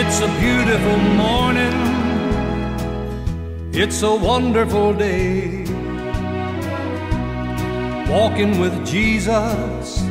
It's a beautiful morning. It's a wonderful day. Walking with Jesus.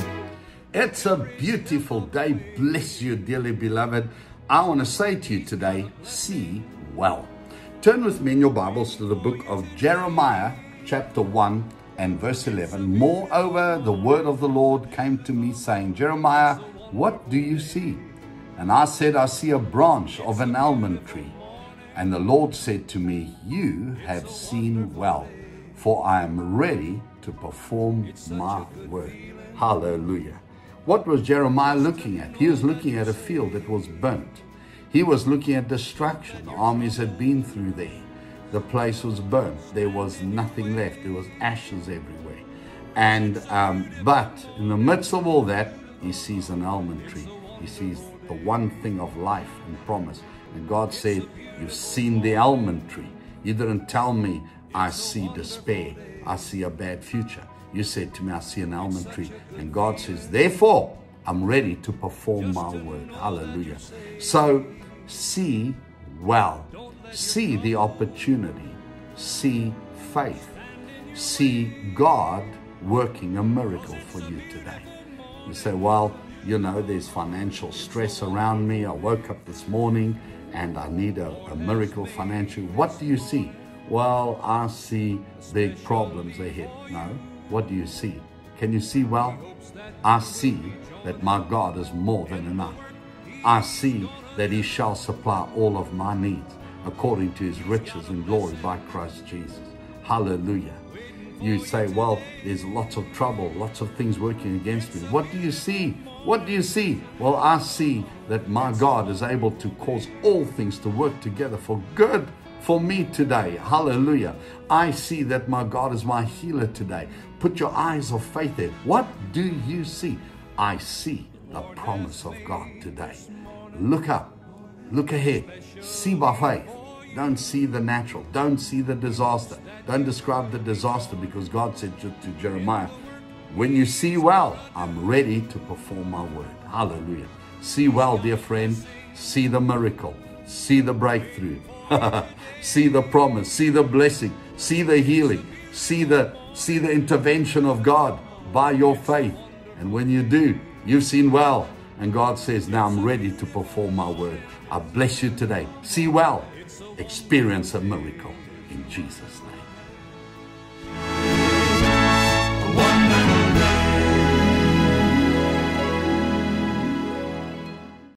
It's a beautiful day. Bless you, dearly beloved. I want to say to you today, see well. Turn with me in your Bibles to the book of Jeremiah, chapter 1 and verse 11. Moreover, the word of the Lord came to me, saying, Jeremiah, what do you see? And I said, I see a branch of an almond tree. And the Lord said to me, you have seen well, for I am ready to perform my word. Hallelujah. What was Jeremiah looking at? He was looking at a field that was burnt. He was looking at destruction. The armies had been through there. The place was burnt. There was nothing left. There was ashes everywhere. And but in the midst of all that, he sees an almond tree. He sees the one thing of life and promise. And God said, you've seen the almond tree. You didn't tell me, I see despair. I see a bad future. You said to me, I see an almond tree. And God says, therefore, I'm ready to perform my word. Hallelujah. So, see well. See the opportunity. See faith. See God working a miracle for you today. You say, well, you know, there's financial stress around me. I woke up this morning and I need a miracle financially. What do you see? Well, I see big problems ahead. No. What do you see? Can you see well? I see that my God is more than enough. I see that He shall supply all of my needs according to His riches and glory by Christ Jesus. Hallelujah. You say, well, there's lots of trouble, lots of things working against me. What do you see? What do you see? Well, I see that my God is able to cause all things to work together for good for me today. Hallelujah. I see that my God is my healer today. Put your eyes of faith in. What do you see? I see the promise of God today. Look up. Look ahead. See by faith. Don't see the natural. Don't see the disaster. Don't describe the disaster, because God said to Jeremiah, when you see well, I'm ready to perform my word. Hallelujah. See well, dear friend. See the miracle. See the breakthrough. See the promise. See the blessing. See the healing. See the intervention of God by your faith. And when you do, you've seen well. And God says, now I'm ready to perform my word. I bless you today. See well. Experience a miracle in Jesus' name.